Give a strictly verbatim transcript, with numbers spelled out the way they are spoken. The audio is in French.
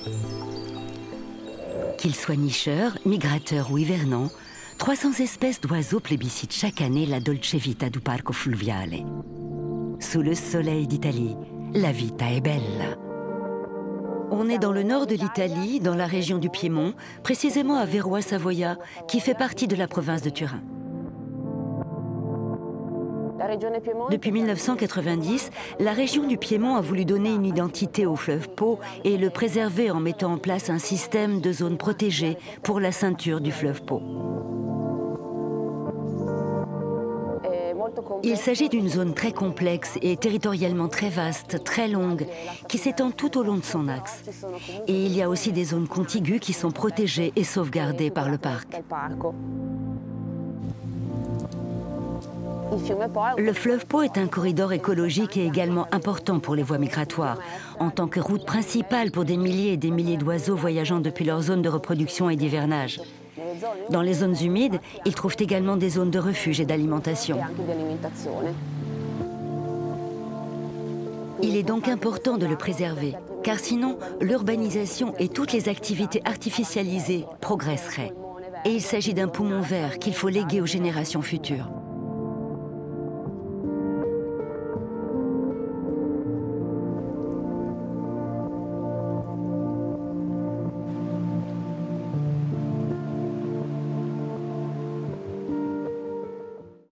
Qu'ils soient nicheurs, migrateurs ou hivernants, trois cents espèces d'oiseaux plébiscitent chaque année la dolce vita du Parco Fluviale. Sous le soleil d'Italie, la vita est belle. On est dans le nord de l'Italie, dans la région du Piémont, précisément à Verrois-Savoia, qui fait partie de la province de Turin. Depuis mille neuf cent quatre-vingt-dix, la région du Piémont a voulu donner une identité au fleuve Pô et le préserver en mettant en place un système de zones protégées pour la ceinture du fleuve Pô. Il s'agit d'une zone très complexe et territorialement très vaste, très longue, qui s'étend tout au long de son axe. Et il y a aussi des zones contiguës qui sont protégées et sauvegardées par le parc. Le fleuve Pô est un corridor écologique et également important pour les voies migratoires, en tant que route principale pour des milliers et des milliers d'oiseaux voyageant depuis leur zone de reproduction et d'hivernage. Dans les zones humides, ils trouvent également des zones de refuge et d'alimentation. Il est donc important de le préserver, car sinon, l'urbanisation et toutes les activités artificialisées progresseraient. Et il s'agit d'un poumon vert qu'il faut léguer aux générations futures.